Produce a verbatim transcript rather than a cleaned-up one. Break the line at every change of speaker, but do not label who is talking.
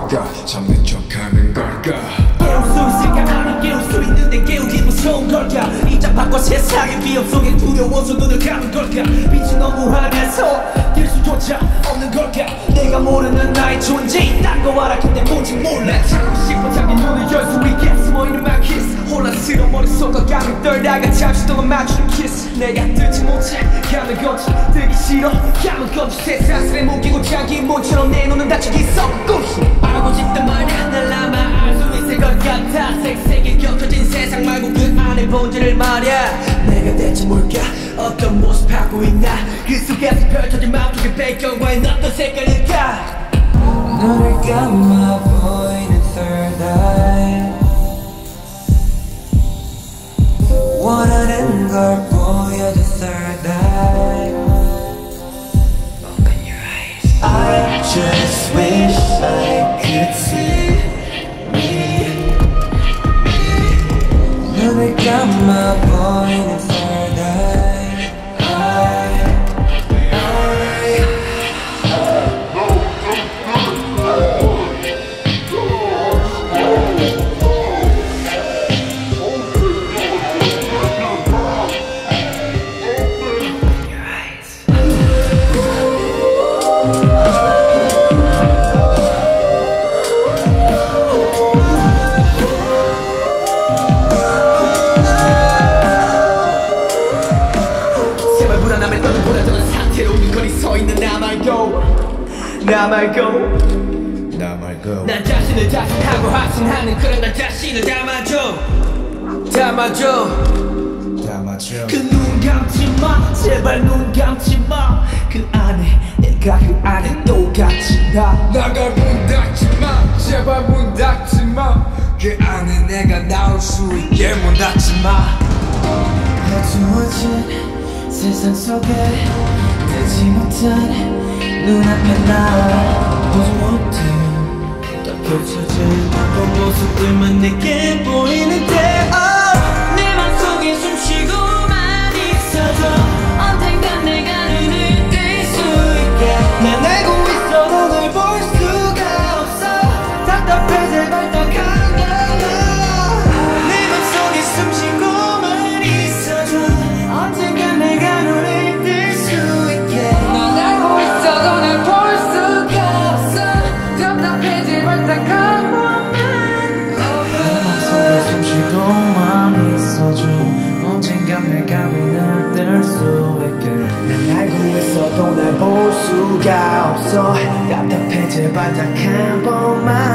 걸까 잠든 척하는 걸까
깨울 수 있을까 아니 깨울 수 있는데 깨우기 무서운 걸까 이자 바꿔 세상의 위험 속에 두려워서 눈을 감은 걸까 빛이 너무 환해서 뛸 수조차 없는 걸까 내가 모르는 나의 존재 딴 거 알아 근데 뭔지 몰라 찾고 싶어 자기 눈을 열 수 있게 숨어있는 my kiss 혼란스러운 머릿속과 감을 떨다가 잠시 동안 맞추는 kiss 내가 뜯지 못해 감을 건지 들기 싫어 감을 건지 세상스레 묶이고 자기 몸처럼 내 눈은 다치기 썩고 알고 싶단 말야 날 아마 알 수 있을 것 같아 색색이 겹쳐진 세상 말고 그 안에 본질을 말야 내가 대체 뭘까 어떤 모습 하고 있나 그 속에서 펼쳐진 마음속의 배경과는 어떤 색깔일까
너를 감아 보이는 third eye 원하는 걸 보여줘 third eye Open your eyes I just wish I could see me, me. 너를 감아 보이는 third eye I, I
나 말고
나 말고
난 자신을 자신하고 확신하는 그런 나 자신을 담아줘 담아줘
담아줘
그 눈 감지마 제발 눈 감지마 그 안에 내가 그 안에 똑같이 나
나가 문 닫지마 제발 문 닫지마 그 안에 내가 나올 수 있게 문 닫지마
어두워진 세상 속에 되지 못한 눈앞에 나 보지 못해 딱 펼쳐진 그 모습들만 내게 보이는데 oh, 내 맘속에 숨쉬고만 있어줘 언젠간 내가 눈을 뜰 수 있게 난 알고 있어도 널 볼 수가 없어 답답해 제발 더 가까워 내 맘속에 숨쉬고만 있어줘 언젠간 내가 눈을 뜰 수 있게 난 알고 있어도 날 볼 수가 없어 답답해 제발 딱 한 번만 내 맘속에 숨쉬고만 있어줘 언젠간 내가 눈을 뜰 수 있게 난 알고 있어도 날 볼 수가 없어 답답해 제발 딱 한 번만